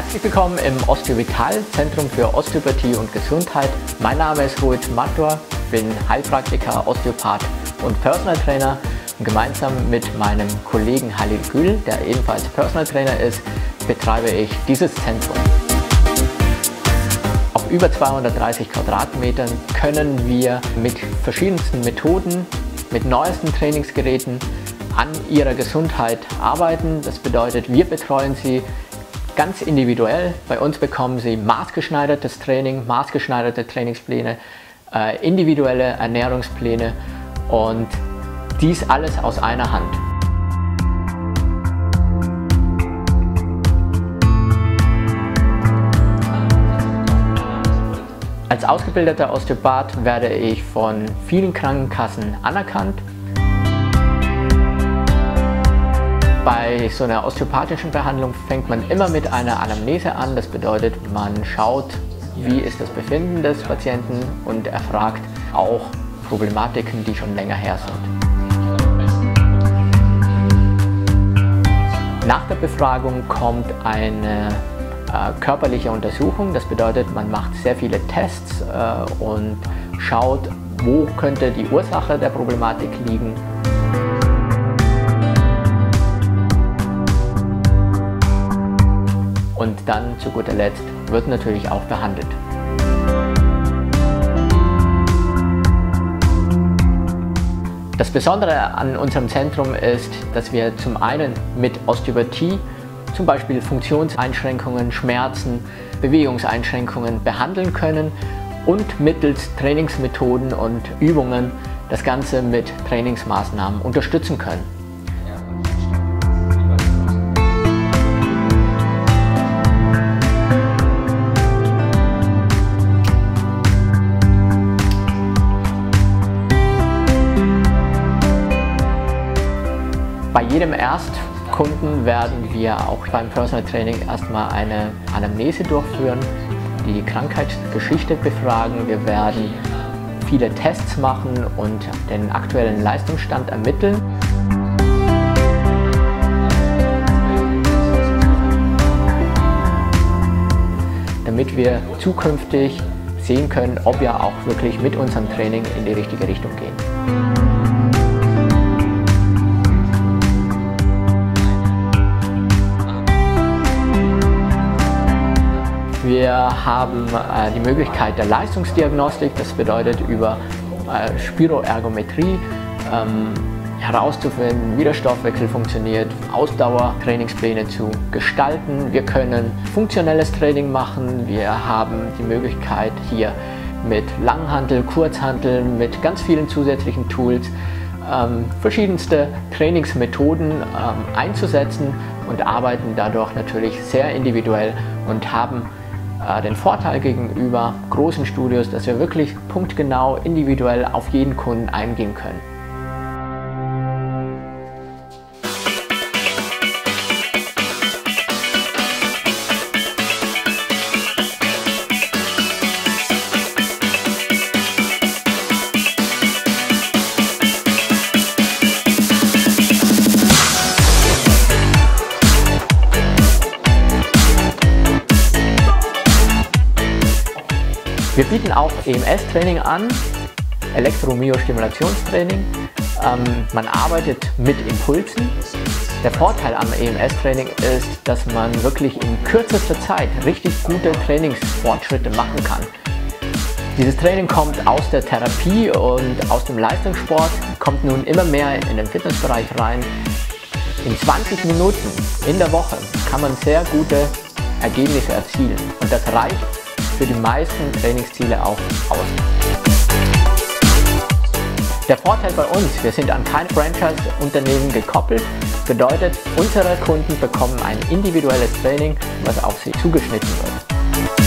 Herzlich willkommen im Osteovital, Zentrum für Osteopathie und Gesundheit. Mein Name ist Rohit Matur, bin Heilpraktiker, Osteopath und Personal Trainer. Und gemeinsam mit meinem Kollegen Halil Gül, der ebenfalls Personal Trainer ist, betreibe ich dieses Zentrum. Auf über 230 Quadratmetern können wir mit verschiedensten Methoden, mit neuesten Trainingsgeräten an ihrer Gesundheit arbeiten. Das bedeutet, wir betreuen sie ganz individuell. Bei uns bekommen Sie maßgeschneidertes Training, maßgeschneiderte Trainingspläne, individuelle Ernährungspläne und dies alles aus einer Hand. Als ausgebildeter Osteopath werde ich von vielen Krankenkassen anerkannt. Bei so einer osteopathischen Behandlung fängt man immer mit einer Anamnese an. Das bedeutet, man schaut, wie ist das Befinden des Patienten und erfragt auch Problematiken, die schon länger her sind. Nach der Befragung kommt eine körperliche Untersuchung. Das bedeutet, man macht sehr viele Tests und schaut, wo könnte die Ursache der Problematik liegen. Und dann zu guter Letzt wird natürlich auch behandelt. Das Besondere an unserem Zentrum ist, dass wir zum einen mit Osteopathie zum Beispiel Funktionseinschränkungen, Schmerzen, Bewegungseinschränkungen behandeln können und mittels Trainingsmethoden und Übungen das Ganze mit Trainingsmaßnahmen unterstützen können. Bei jedem Erstkunden werden wir auch beim Personal Training erstmal eine Anamnese durchführen, die Krankheitsgeschichte befragen. Wir werden viele Tests machen und den aktuellen Leistungsstand ermitteln. Damit wir zukünftig sehen können, ob wir auch wirklich mit unserem Training in die richtige Richtung gehen. Wir haben die Möglichkeit der Leistungsdiagnostik, das bedeutet über Spiroergometrie herauszufinden, wie der Stoffwechsel funktioniert, Ausdauertrainingspläne zu gestalten. Wir können funktionelles Training machen, wir haben die Möglichkeit hier mit Langhantel, Kurzhantel, mit ganz vielen zusätzlichen Tools verschiedenste Trainingsmethoden einzusetzen und arbeiten dadurch natürlich sehr individuell und haben den Vorteil gegenüber großen Studios, dass wir wirklich punktgenau, individuell auf jeden Kunden eingehen können. Wir bieten auch EMS-Training an, Elektromyostimulationstraining. Man arbeitet mit Impulsen. Der Vorteil am EMS-Training ist, dass man wirklich in kürzester Zeit richtig gute Trainingsfortschritte machen kann. Dieses Training kommt aus der Therapie und aus dem Leistungssport, kommt nun immer mehr in den Fitnessbereich rein. In 20 Minuten in der Woche kann man sehr gute Ergebnisse erzielen und das reicht für die meisten Trainingsziele auch aus. Der Vorteil bei uns, wir sind an kein Franchise-Unternehmen gekoppelt, bedeutet, unsere Kunden bekommen ein individuelles Training, was auf sie zugeschnitten wird.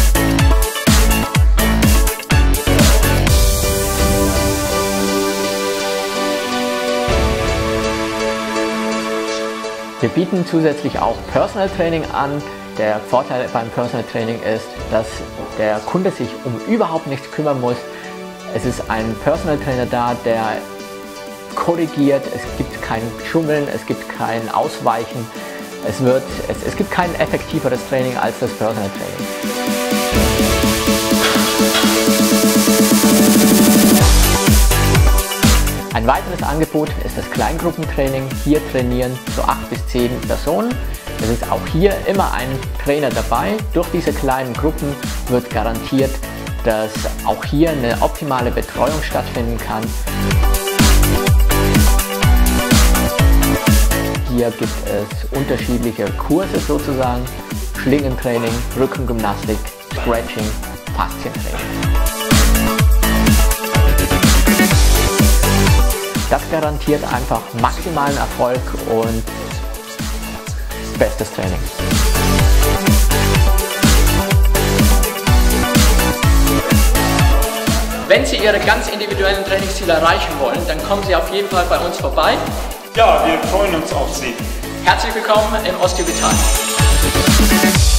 Wir bieten zusätzlich auch Personal Training an. Der Vorteil beim Personal Training ist, dass der Kunde sich um überhaupt nichts kümmern muss. Es ist ein Personal Trainer da, der korrigiert, es gibt kein Schummeln, es gibt kein Ausweichen. Es gibt kein effektiveres Training als das Personal Training. Ein weiteres Angebot ist das Kleingruppentraining. Hier trainieren so 8 bis 10 Personen. Es ist auch hier immer ein Trainer dabei. Durch diese kleinen Gruppen wird garantiert, dass auch hier eine optimale Betreuung stattfinden kann. Hier gibt es unterschiedliche Kurse sozusagen, Schlingentraining, Rückengymnastik, Stretching, Faszientraining. Das garantiert einfach maximalen Erfolg und bestes Training. Wenn Sie Ihre ganz individuellen Trainingsziele erreichen wollen, dann kommen Sie auf jeden Fall bei uns vorbei. Ja, wir freuen uns auf Sie. Herzlich willkommen im Osteo Vital.